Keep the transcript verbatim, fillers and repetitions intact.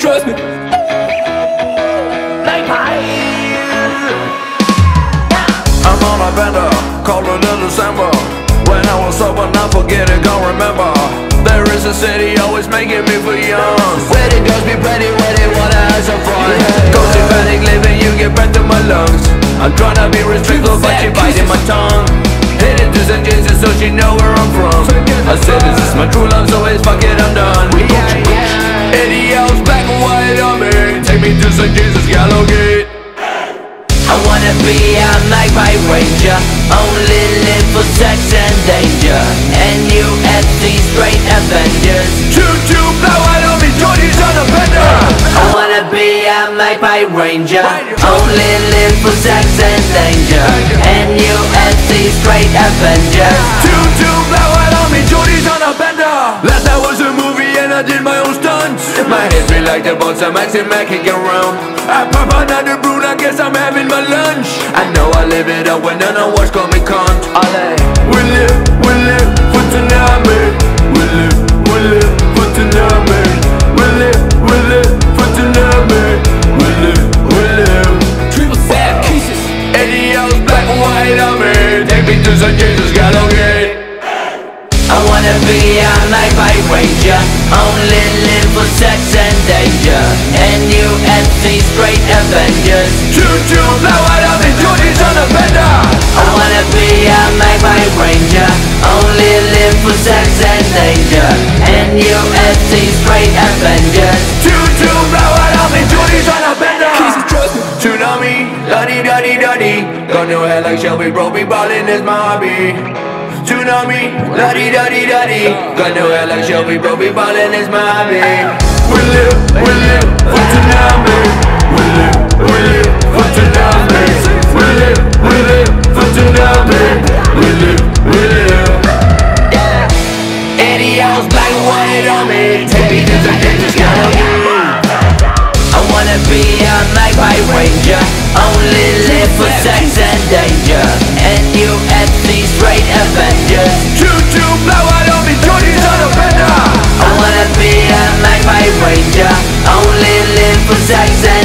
trust me. I'm on a bender, called it in December. When I was sober, not forget it, don't remember. There is a city always making me feel young, where the girls be pretty, where they wanna have some fun. Cozy panic living, you get breath in my lungs. I'm tryna be restricted, but she biting my tongue. Headed to Saint Jesus so she know where I'm from. I said this is my true love, so it's fuck it, I'm done. eighty hours black and white on me, take me to Saint Jesus Gallowgate. I wanna be a Magpie Ranger, only live for sex and danger. N U F C straight Avengers. Choo-choo, blow out on me, Jordy's on a bender. I wanna be a Magpie Ranger, only live for sex and danger. N U F C straight Avengers. Choo-choo, blow out on me, Jordy's on a bender. Last night was a movie and I did my own stunts. My head feel like the bones, I'm acting back and get around. I pop another brew, I guess I'm having my lunch. I know I live it up when none of what's call me cunt. We live, we live for tonight, man. We live, we live for tonight, man. We live, we live for tonight, man. We live, we live. Triple sad kisses. eighty hours black and white on me, take me to Saint Jesus Gallowgate. I wanna be a Magpie Ranger, only live for sex and danger. N U F C straight Avengers. Choo-choo, blow out on me, Jordy's on a bender. I wanna be a Magpie Ranger, only live for sex and danger. N U F C straight Avengers. Choo-choo, blow out on me, Jordy's on a bender. Kisses, trust me. Tsunami, la-dee-da-dee-da-dee. Got no head like Shelby, bro, be ballin' is my hobby. Tsunami, la-dee-da-dee-da-dee. Got no head like Shelby, bro, be ballin' is my hobby. We live, we live for tsunami. We live, we live for tsunami. We live, we live for tsunami. We live, we live. eighty hours black and white on me, take me to the dangerous Gallowgate. I wanna be a Magpie Ranger, only live for sex and danger. N U F C straight Avengers. Choo-choo, blow out on me, Jordy's on a bender. I wanna be a Magpie Ranger, only live for sex and